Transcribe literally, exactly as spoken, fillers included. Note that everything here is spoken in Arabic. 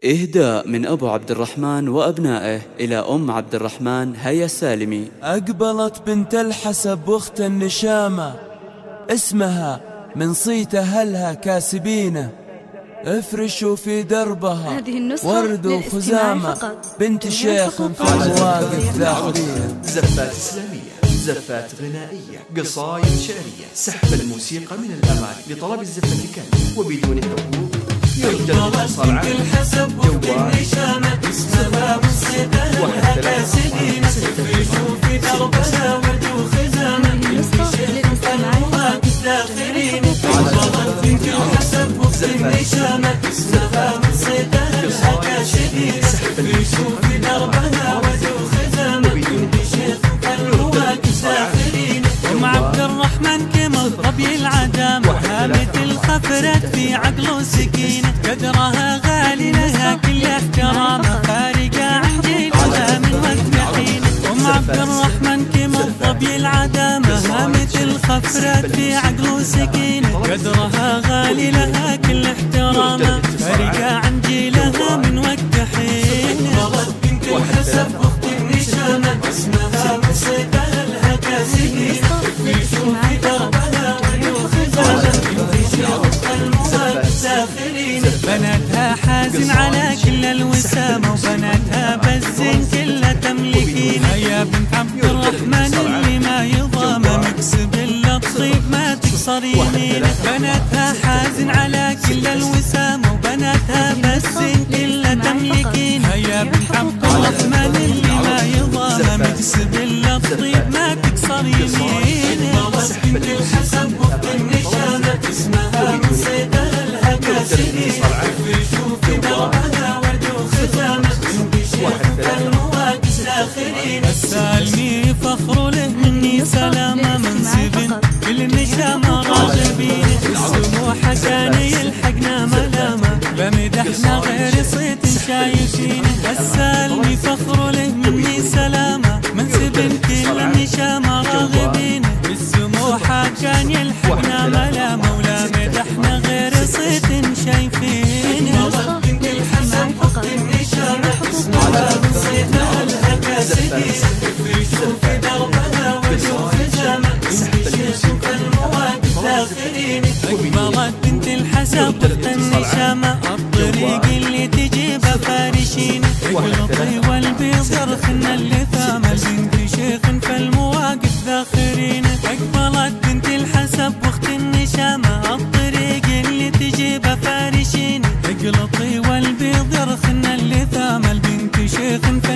إهداء من أبو عبد الرحمن وأبنائه إلى أم عبد الرحمن هيا السالمي. أقبلت بنت الحسب واخت النشامة، اسمها من صيت أهلها كاسبينه، افرشوا في دربها ورد وخزامة، بنت شيخ في المواقف ذاخرية. زفات إسلامية، زفات غنائية، قصايد شعرية، سحب الموسيقى من الأمان لطلب الزفة كاملة وبدون حقوق. يرجى الاتصال على الحسب والنشامة، اسمها من صيت أهلها كاسبينه، افرشوا في دربها ورد وخزامة، بنت شيخ في المواقف ذاخرية. بنت الحسب والنشامة، اسمها من صيت أهلها كاسبينه، افرشوا في دربها ورد وخزامة، بنت شيخ في المواقف ذاخرية. أم عبد الرحمن كمل ظبي العدامة، هامة الخفرات في عقل وسكينة، قدرها غالي لها كل احترامه، فارقة عن جيلها من وقت حين. أم عبد الرحمن كمل ظبي العدامة، هامة الخفرات في عقل وسكينة، قدرها غالي لها كل احترامه، فارقة عن جيلها من وقت حين. بنت الحسب واخت النشامة، اسمها من صيت أهلها كاسبينه، افرشوا في دربها ورد وخزامة، بنت شيخ في المواقف ذاخرية. بناتها حازن على كل الوسامة، وبناتها بالزين كلها تملكين. يا بنت عبد الرحمن اللي ما يضامه، مكسب الا الطيب ما تكسر يمينه. بناتها حازن على كل الوسامة، وبناتها بالزين كلها تملكين. يا بنت عبد الرحمن اللي ما يضامه، مكسب الا الطيب ما تكسر يمينه. بنت الحسب واخت النشامة، اسمها من صيت أهلها كاسبينه، افرشوا في دربها ورد وخزامة، بنت شيخ في المواقف ذاخرية. السالمي فخر له مني سلامة، منسب كل النشامة راغبين، السموحة كان يلحقنا ملامة، بمدحنا غير صيت شايفين. السالمي فخر له مني سلامة، منسب كل النشامة راغبين، السموحة كان يلحقنا ملامة، ولا مدحنا غير صيت شايفين. بنت الحسن واخت النشامة، اسمها من صيت أهلها كاسبينه، افرشوا في دربها ورد وخزامة، بنت شيخ في المواقف ذاخرية. أقبلت بنت الحسب واخت النشامة، الطريق اللي تجيبها فارشين، اقلطي والبيض يرخنا اللثامة، بنت شيخ في المواقف ذاخرين. أقبلت بنت الحسب واخت النشامة، الطريق اللي تجيبها فارشين، اقلطي والبيض يرخنا اللثامة، بنت شيخ في